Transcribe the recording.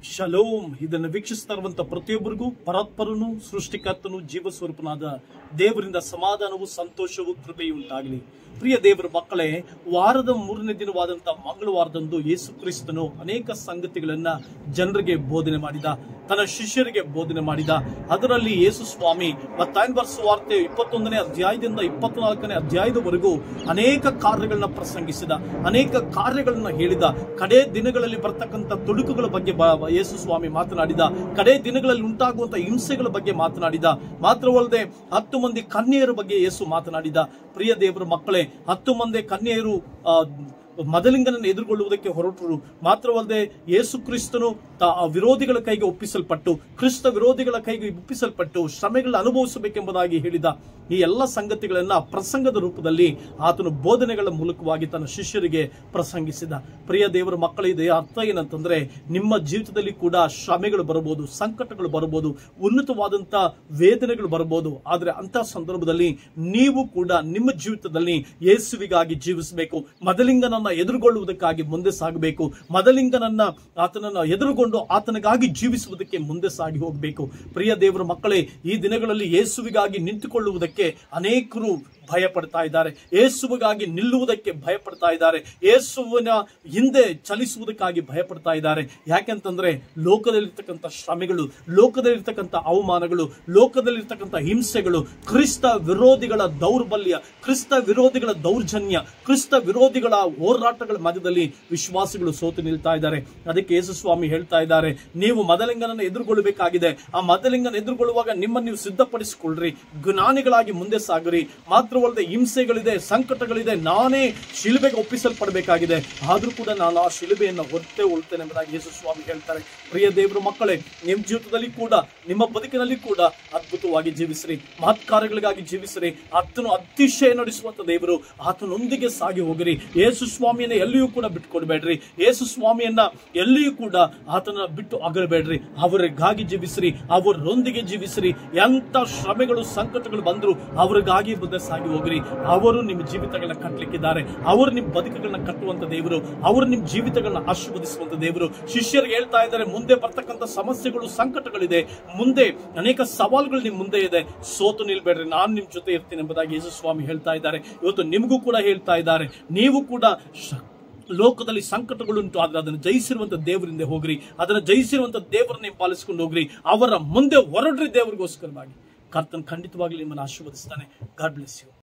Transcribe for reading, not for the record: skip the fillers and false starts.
Shalom. ಇದನ್ನು ವೀಕ್ಷಿಸ್ತಾ ಇರುವಂತ ಪ್ರತಿಯೊಬ್ಬರಿಗೂ ಪರಾತ್ಪರನು ಸೃಷ್ಟಿಕರ್ತನು ಜೀವ ಸ್ವರೂಪನಾದ ದೇವರಿಂದ ಸಮಾಧಾನವು ಸಂತೋಷವು ಕೃಪೆಯು ಉಂಟಾಗಲಿ. ಪ್ರಿಯ ದೇವರ ಮಕ್ಕಳೇ, ವಾರದ 3ನೇ ದಿನವಾದಂತ ಮಂಗಳವಾರದಂದು ಯೇಸು ಕ್ರಿಸ್ತನು ಅನೇಕ ಸಂಗತಿಗಳನ್ನ ಜನರಿಗೆ ಬೋಧನೆ ಮಾಡಿದ, ತನ್ನ ಶಿಷ್ಯರಿಗೆ ಬೋಧನೆ ಮಾಡಿದ. ಅದರಲ್ಲಿ ಯೇಸು ಸ್ವಾಮಿ ಮತ್ತಾಯನ ಬರೆದ ಸುವಾರ್ತೆ 21ನೇ ಅಧ್ಯಾಯದಿಂದ 24ನೇ ಅಧ್ಯಾಯದವರೆಗೂ ಅನೇಕ ಕಾರ್ಯಗಳನ್ನ ಪ್ರಸಂಗಿಸಿದ, ಅನೇಕ ಕಾರ್ಯಗಳನ್ನ ಹೇಳಿದ. ಕಡೆ ದಿನಗಳಲ್ಲಿ ಬರ್ತಕ್ಕಂಥ ತುಡುಕುಗಳ ಬಗ್ಗೆ ಯೇಸು ಸ್ವಾಮಿ ಮಾತನಾಡಿದ, ಕಡೆ ದಿನಗಳಲ್ಲಿ ಉಂಟಾಗುವಂತ ಹಿಂಸೆಗಳ ಬಗ್ಗೆ ಮಾತನಾಡಿದ. ಮಾತ್ರವಲ್ಲದೆ 10 ಮಂದಿ ಕನ್ಯೆಯರ ಬಗ್ಗೆ ಯೇಸು ಮಾತನಾಡಿದ. ಪ್ರಿಯ ದೇವರ ಮಕ್ಕಳೇ, 10 ಮಂದಿ ಕನ್ಯೆಯರು ಮದಲಿಂಗನನ್ನು ಎದುರುಗೊಳ್ಳುವುದಕ್ಕೆ ಹೊರಟರು. ಮಾತ್ರವಲ್ಲದೆ ಯೇಸು ಕ್ರಿಸ್ತನು ವಿರೋಧಿಗಳ ಕೈಗೆ ಒಪ್ಪಿಸಲ್ಪಟ್ಟು, ಕ್ರಿಸ್ತ ವಿರೋಧಿಗಳ ಕೈಗೆ ಒಪ್ಪಿಸಲ್ಪಟ್ಟು ಶ್ರಮೆಗಳನ್ನು ಅನುಭವಿಸಬೇಕೆಂಬುದಾಗಿ ಹೇಳಿದ. ಈ ಎಲ್ಲ ಸಂಗತಿಗಳನ್ನ ಪ್ರಸಂಗದ ರೂಪದಲ್ಲಿ ಆತನು ಬೋಧನೆಗಳ ಮೂಲಕವಾಗಿ ತನ್ನ ಶಿಷ್ಯರಿಗೆ ಪ್ರಸಂಗಿಸಿದ. ಪ್ರಿಯ ದೇವರ ಮಕ್ಕಳ ಇದೆ ಅರ್ಥ ಏನಂತಂದ್ರೆ, ನಿಮ್ಮ ಜೀವಿತದಲ್ಲಿ ಕೂಡ ಶ್ರಮೆಗಳು ಬರಬಹುದು, ಸಂಕಟಗಳು ಬರಬಹುದು, ಉನ್ನತವಾದಂತ ವೇದನೆಗಳು ಬರಬಹುದು. ಆದ್ರೆ ಅಂತ ಸಂದರ್ಭದಲ್ಲಿ ನೀವು ಕೂಡ ನಿಮ್ಮ ಜೀವಿತದಲ್ಲಿ ಯೇಸುವಿಗಾಗಿ ಜೀವಿಸಬೇಕು. ಮದಲಿಂಗನನ್ನ ಎದುರುಗೊಳ್ಳುವುದಕ್ಕಾಗಿ ಮುಂದೆ ಸಾಗಬೇಕು. ಮದಲಿಂಗನನ್ನ ಆತನನ್ನ ಎದುರುಗೊಂಡು ಆತನಿಗಾಗಿ ಜೀವಿಸುವುದಕ್ಕೆ ಮುಂದೆ ಸಾಗಿ ಹೋಗಬೇಕು. ಪ್ರಿಯ ದೇವರ ಮಕ್ಕಳೇ, ಈ ದಿನಗಳಲ್ಲಿ ಯೇಸುವಿಗಾಗಿ ನಿಂತುಕೊಳ್ಳುವುದಕ್ಕೆ ಅನೇಕರು ಭಯ ಪಡ್ತಾ ಇದ್ದಾರೆ. ಯೇಸುವಿಗಾಗಿ ನಿಲ್ಲುವುದಕ್ಕೆ ಭಯ ಪಡ್ತಾ ಇದ್ದಾರೆ. ಯೇಸುವಿನ ಹಿಂದೆ ಚಲಿಸುವುದಕ್ಕಾಗಿ ಭಯ ಪಡ್ತಾ ಇದ್ದಾರೆ. ಯಾಕೆಂತಂದ್ರೆ ಲೋಕದಲ್ಲಿರ್ತಕ್ಕಂಥ ಶ್ರಮೆಗಳು, ಲೋಕದಲ್ಲಿರ್ತಕ್ಕಂಥ ಅವಮಾನಗಳು, ಲೋಕದಲ್ಲಿರ್ತಕ್ಕಂಥ ಹಿಂಸೆಗಳು, ಕ್ರಿಸ್ತ ವಿರೋಧಿಗಳ ದೌರ್ಬಲ್ಯ, ಕ್ರಿಸ್ತ ವಿರೋಧಿಗಳ ದೌರ್ಜನ್ಯ, ಕ್ರಿಸ್ತ ವಿರೋಧಿಗಳ ಹೋರಾಟಗಳ ಮಧ್ಯದಲ್ಲಿ ವಿಶ್ವಾಸಿಗಳು ಸೋತು ನಿಲ್ತಾ ಇದ್ದಾರೆ. ಅದಕ್ಕೆ ಯೇಸು ಸ್ವಾಮಿ ಹೇಳ್ತಾ ಇದ್ದಾರೆ, ನೀವು ಮದಲಿಂಗನನ್ನು ಎದುರುಗೊಳ್ಳಬೇಕಾಗಿದೆ. ಆ ಮದಲಿಂಗನ ಎದುರುಗೊಳ್ಳುವಾಗ ನಿಮ್ಮನ್ನು ನೀವು ಸಿದ್ಧಪಡಿಸಿಕೊಳ್ಳ್ರಿ, ಜ್ಞಾನಿಗಳಾಗಿ ಮುಂದೆ ಸಾಗ್ರಿ. ಮಾತ್ರವಲ್ಲದೆ ಹಿಂಸೆಗಳಿದೆ, ಸಂಕಟಗಳಿದೆ, ನಾನೇ ಶಿಲುಬೆಗೆ ಒಪ್ಪಿಸಲ್ಪಡಬೇಕಾಗಿದೆ. ಆದ್ರೂ ಕೂಡ ನಾನು ಆ ಶಿಲುಬೆಯನ್ನು ಹೊರತೇ ಉಳ್ತೇನೆ ಎಂಬುದಾಗಿ ಯೇಸು ಸ್ವಾಮಿ ಹೇಳ್ತಾರೆ. ಪ್ರಿಯ ದೇವರ ಮಕ್ಕಳೇ, ನಿಮ್ಮ ಜೀವಿತದಲ್ಲಿ ಕೂಡ, ನಿಮ್ಮ ಬದುಕಿನಲ್ಲಿ ಕೂಡ ಅದ್ಭುತವಾಗಿ ಜೀವಿಸ್ರಿ, ಮಹತ್ಕಾರ್ಯಗಳಿಗಾಗಿ ಜೀವಿಸ್ರಿ. ಆತನು ಅತಿಶಯ ನಡೆಸುವಂತ ದೇವರು, ಆತನೊಂದಿಗೆ ಸಾಗಿ ಹೋಗಿರಿ. ಯೇಸು ಸ್ವಾಮಿಯನ್ನ ಎಲ್ಲಿಯೂ ಕೂಡ ಬಿಟ್ಟುಕೊಡ್ಬೇಡ್ರಿ. ಯೇಸು ಸ್ವಾಮಿಯನ್ನ ಎಲ್ಲಿಯೂ ಕೂಡ ಆತನ ಬಿಟ್ಟು ಅಗಲಬೇಡ್ರಿ. ಅವರಿಗಾಗಿ ಜೀವಿಸ್ರಿ, ಅವರೊಂದಿಗೆ ಜೀವಿಸ್ರಿ. ಎಂತ ಶ್ರಮೆಗಳು, ಸಂಕಟಗಳು ಬಂದ್ರು ಅವರಿಗಾಗಿ ಮುಂದೆ ಸಾಗಿ ಹೋಗ್ರಿ. ಅವರು ನಿಮ್ಮ ಜೀವಿತಗಳನ್ನ ಕಟ್ಟಲಿಕ್ಕಿದ್ದಾರೆ. ಅವರು ನಿಮ್ಮ ಬದುಕುಗಳನ್ನ ಕಟ್ಟುವಂತ ದೇವರು, ಅವರು ನಿಮ್ಮ ಜೀವಿತಗಳನ್ನ ಆಶೀರ್ವದಿಸುವಂತ ದೇವರು. ಶಿಷ್ಯರಿಗೆ ಹೇಳ್ತಾ ಇದ್ದಾರೆ, ಮುಂದೆ ಬರ್ತಕ್ಕಂಥ ಸಮಸ್ಯೆಗಳು, ಸಂಕಟಗಳಿದೆ, ಮುಂದೆ ಅನೇಕ ಸವಾಲುಗಳು ನಿಮ್ ಮುಂದೆ ಇದೆ, ಸೋತು ನಿಲ್ಬೇಡ್ರಿ, ನಾನು ನಿಮ್ ಜೊತೆ ಇರ್ತೀನಿ ಎಂಬುದಾಗಿ ಯೇಸು ಸ್ವಾಮಿ ಹೇಳ್ತಾ ಇದ್ದಾರೆ. ಇವತ್ತು ನಿಮಗೂ ಕೂಡ ಹೇಳ್ತಾ ಇದ್ದಾರೆ, ನೀವು ಕೂಡ ಲೋಕದಲ್ಲಿ ಸಂಕಟಗಳುಂಟು, ಆದ್ರೆ ಅದನ್ನು ಜಯಿಸಿರುವಂತ ದೇವರಿಂದ ಹೋಗ್ರಿ, ಅದನ್ನು ಜಯಿಸಿರುವಂತ ದೇವರನ್ನೇ ಪಾಲಿಸಿಕೊಂಡು ಹೋಗ್ರಿ. ಅವರ ಮುಂದೆ ಹೊರಡ್ರಿ ದೇವರಿಗೋಸ್ಕರವಾಗಿ. ಕರ್ತನ್ ಖಂಡಿತವಾಗ್ಲಿ ನಿಮ್ಮನ್ನು ಆಶೀರ್ವದಿಸ್ತಾನೆ. God bless you.